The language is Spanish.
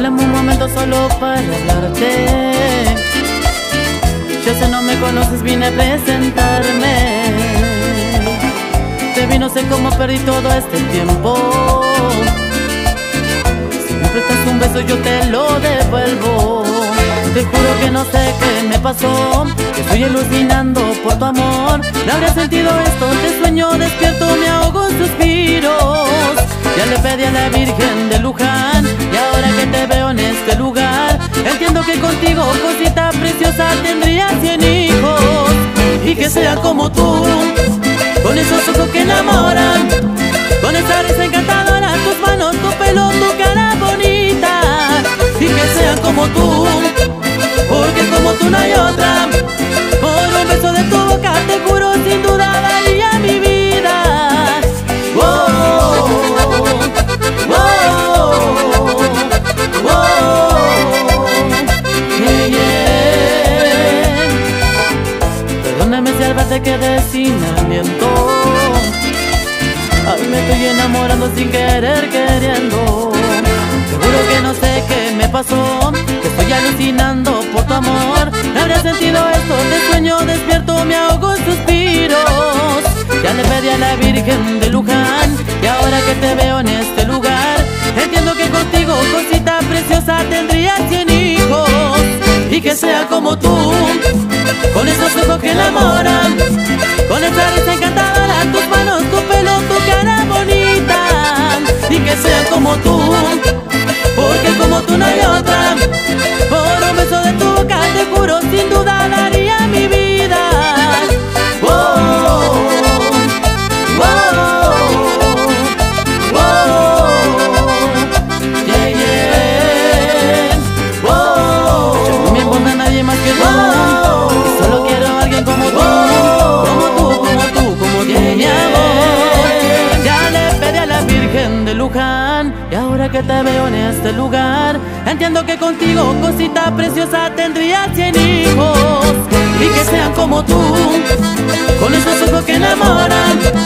Regálame un momento solo para hablarte. Yo sé no me conoces, vine a presentarme. Te vi, no sé cómo perdí todo este tiempo. Si me prestas un beso yo te lo devuelvo. Te juro que no sé qué me pasó, que estoy alucinando por tu amor. No habría sentido esto, te sueño despierto, me ahogo en suspiros. Ya le pedí a la Virgen de Luján, y ahora que te veo en este lugar, entiendo que contigo, cosita preciosa, tendría 100 hijos. Y que sean como tú, con esos ojos que enamoran, con esa risa encantadora, tus manos, tu pelo, tu cara bonita. Y que sean como tú, porque como tú no hay otra. Por un beso de tu boca te juro sin duda daría mi vida. Wow, wow, wow, yeah, yeah. Perdóname si al verte quedé sin aliento. Ay, me estoy enamorando sin querer, queriendo. Seguro que no sé qué me pasó, que estoy alucinando por tu amor. No habría sentido esto, te sueño despierto, me ahogo en suspiros. Ya le pedí a la Virgen de Luján, y ahora que te veo en este lugar, entiendo que contigo, cosita preciosa, tendría 100 hijos. Y que sea como tú, con esos ojos que enamoran, con esa risa encantadora, tus manos, tu pelo, tu cara bonita. Y que sea como tú, porque como tú no hay otra. Por un beso de tu boca te juro sin duda daría mi vida. Wow, wow, wow, yeah, yeah. Wow, yo no me importa a nadie más que tú. Solo quiero a alguien como tú, como tú, mi amor. Ya le pedí a la Virgen de Luján, y ahora que te veo en este lugar, entiendo que contigo, cosita preciosa, tendría 100 hijos. Y que sean como tú, con esos ojos que enamoran,